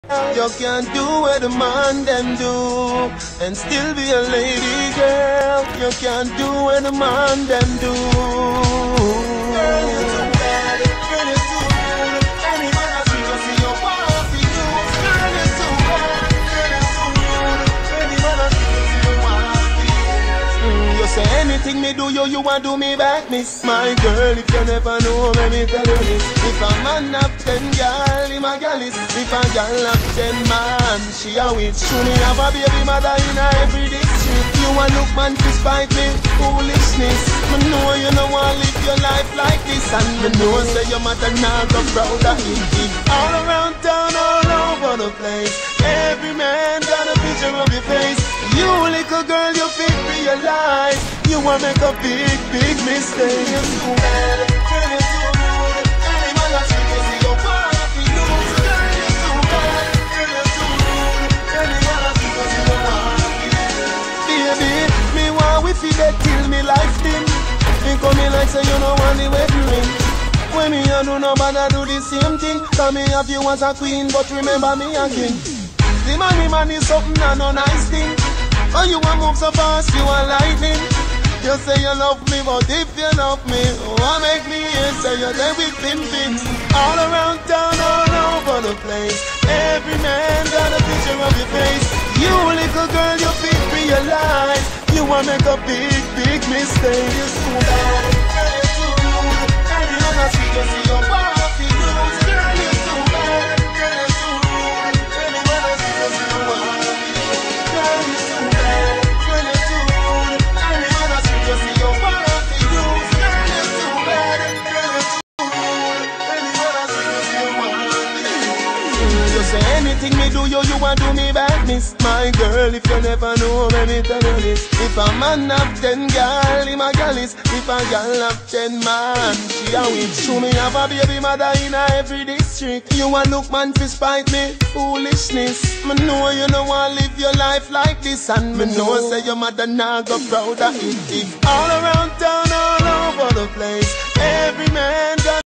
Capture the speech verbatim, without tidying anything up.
You can't do what the man them do and still be a lady girl. You can't do what the man them do. Girl, you're too bad. Girl, you're too good. Any man I see, you see your want to you. Girl, you're too bad. Girl, you're too good. Any man I see, you see your want to you. Mm, you say anything me do you, you want do me back, miss. My girl, if you never know, let me tell you this. If a man have ten girl, him a gal is. If a gal have ten man, she a witch. Should me have a baby mother in a every district. You a look man to spite me, foolishness. Me know you no want live your life like this. And me know say your mother now go proud of it. All around town, all over the place. Every man got a picture of your face. You little girl, you fit realize you wanna make a big, big mistake. You're too bad, girl, you're too good. Any man that speak, you see your want to lose. Girl, you're too bad, girl, you're too good. Any man that speak, you see your want to lose. Baby, me want we feel that till me life dim. Me come in like say you know want the wedding ring. When me and do nobody do the same thing. Cause me have you as a queen, but remember me a king. The money man is something and no nice thing. Oh, you want move so fast, you are lightning. You say you love me, but if you love me, what make me hear say you're there with pimpin'? All around town, all over the place. Every man got a picture of your face. You little girl, you fit realize you wanna make a big, big mistake. You're too bad, girl, you're too rude. And you know that you see your body lose. Girl, you're too bad, girl, you're too rude. And you know that you see your body lose. Girl, you're too bad, girl, you're too rude. And you know that you see your body lose. Girl, you're too bad, girl, you're too rude. And you know that you see your body lose. You say anything me do you, you want do me back, miss. My girl, if you never know, let me tell you this. If a man have ten gal, him a gal is. If a gal have ten man, she a witch. Show me have a baby mother in a every district. You a look man fi spite me, foolishness. Me know you no want live your life like this. And me know say your mother nah go proud of it. If all around town, all over the place, every man